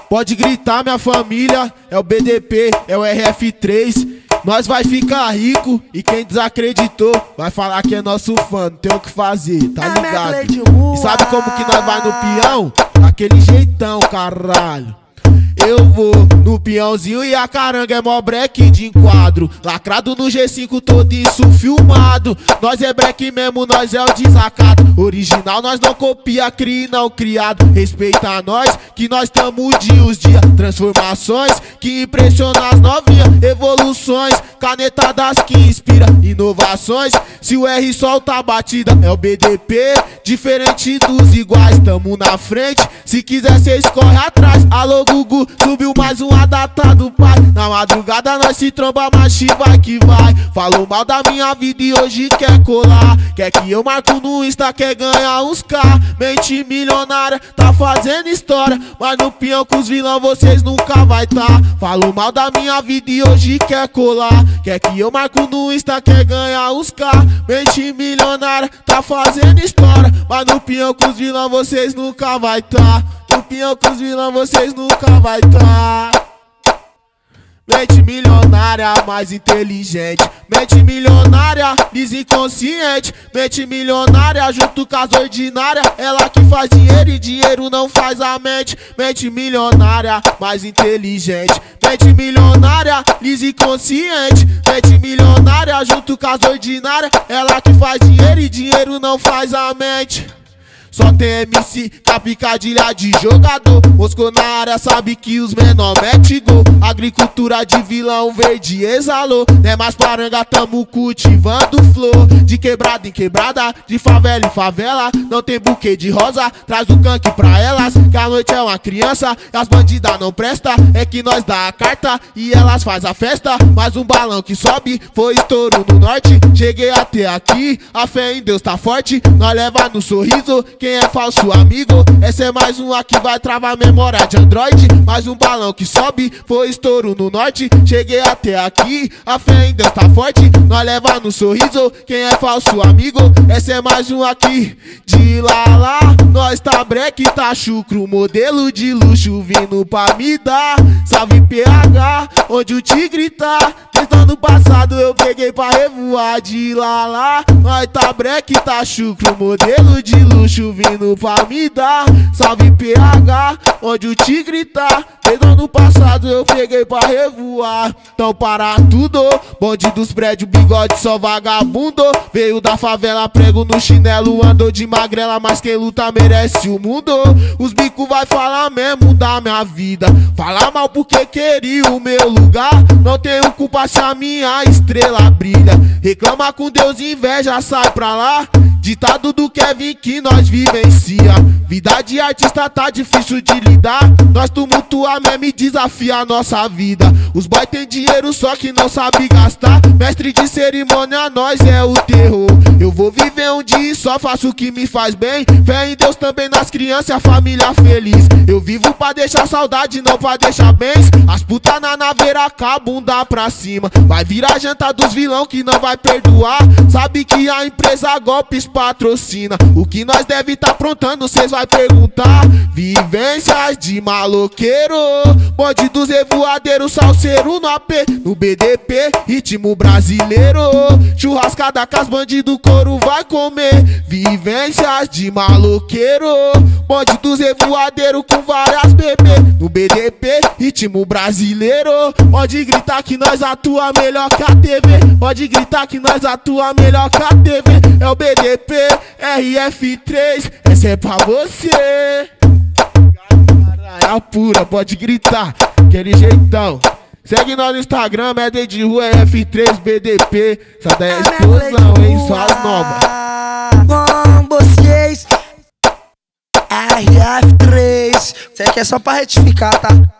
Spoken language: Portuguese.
Pode gritar, minha família, é o BDP, é o RF3. Nós vai ficar rico e quem desacreditou vai falar que é nosso fã, não tem o que fazer, tá ligado? E sabe como que nós vai no peão? Daquele jeitão, caralho. Eu vou no peãozinho e a caranga é mó breque de enquadro. Lacrado no G5, todo isso filmado. Nós é breque mesmo, nós é o desacato. Original, nós não copia, cria não criado. Respeita nós, que nós tamo dias. Transformações que impressiona as novinhas. Evoluções, canetadas que inspira inovações. Se o R solta a batida, é o BDP. Diferente dos iguais, tamo na frente. Se quiser cês corre atrás. Alô Gugu, subiu mais uma data do pai. Na madrugada nós se tromba, mas vai que vai. Falou mal da minha vida e hoje quer colar. Quer que eu marco no Insta, quer ganhar uns K. Mente milionária, tá fazendo história. Mas no peão com os vilão vocês nunca vai tá. Falou mal da minha vida e hoje quer colar. Quer que eu marco no Insta, quer ganhar uns K. Mente milionária, tá fazendo história. Mas no peão com os vilão vocês nunca vai tá. No peão com os vilão vocês nunca vai tá. Mente milionária, mais inteligente. Mente milionária, desinconsciente. Mente milionária, junto com as ordinárias. Ela que faz dinheiro e dinheiro não faz a mente. Mente milionária, mais inteligente. Mente milionária, desinconsciente. Mente milionária, junto com as ordinárias. Ela que faz dinheiro e dinheiro não faz a mente. Só tem MC com a picadilha de jogador. Moscou na área, sabe que os menor mete gol. Agricultura de vilão verde exalou. Não é mais paranga, tamo cultivando flor. De quebrada em quebrada, de favela em favela. Não tem buquê de rosa, traz o canque pra elas. Que a noite é uma criança e as bandidas não presta. É que nós dá a carta e elas faz a festa. Mais um balão que sobe, foi estouro no norte. Cheguei até aqui, a fé em Deus tá forte. Nós leva no sorriso quem é falso amigo. Essa é mais uma que vai travar memória de Android. Mais um balão que sobe, foi estouro no norte. Cheguei até aqui, a fé em Deus tá forte. Nós leva no sorriso quem é falso amigo. Essa é mais uma aqui, de lá. Nós tá breque, tá chucro, modelo de luxo vindo pra me dar. Salve PH, onde o tigre tá. Desde ano passado eu peguei pra revoar de lá. Nós tá breque, tá chucro, modelo de luxo vindo pra me dar. Salve PH, onde o tigre tá. Desde ano passado eu peguei pra revoar. Então para tudo, bonde dos prédios, bigode só vagabundo. Veio da favela, prego no chinelo, andou de magrela, mas quem luta merece o mundo. Os bico vai falar mesmo da minha vida. Falar mal porque queria o meu lugar. Não tenho culpa se a minha estrela brilha. Reclama com Deus, inveja, sai pra lá. Ditado do Kevin que nós vivencia. Vida de artista tá difícil de lidar. Nós tumultua mesmo e desafia a nossa vida. Os boy tem dinheiro só que não sabe gastar. Mestre de cerimônia, nós é o terror. Eu vou viver um dia e só faço o que me faz bem. Fé em Deus também nas crianças e a família feliz. Eu vivo pra deixar saudade, não pra deixar bens. As putas na naveira com a bunda pra cima. Vai virar janta dos vilão que não vai perdoar. Sabe que a empresa golpes patrocina. O que nós deve tá aprontando, cês vai perguntar. Vivências de maloqueiro, bonde dos revoadeiros, salseiro no AP. No BDP, ritmo brasileiro. Churrascada com as bandidos, couro vai comer. Vivências de maloqueiro, bonde dos revoadeiros com várias bebês. No BDP, ritmo brasileiro. Pode gritar que nós atua melhor que a TV. Pode gritar que nós atua melhor que a TV. É o BDP, RF3, essa é pra você. Caralho, pura, pode gritar, aquele jeitão. Segue nós no Instagram, Média de Rua, RF3, BDP. Essa daí é explosão, hein, só as novas. Com vocês, RF3. Isso aqui é só pra retificar, tá?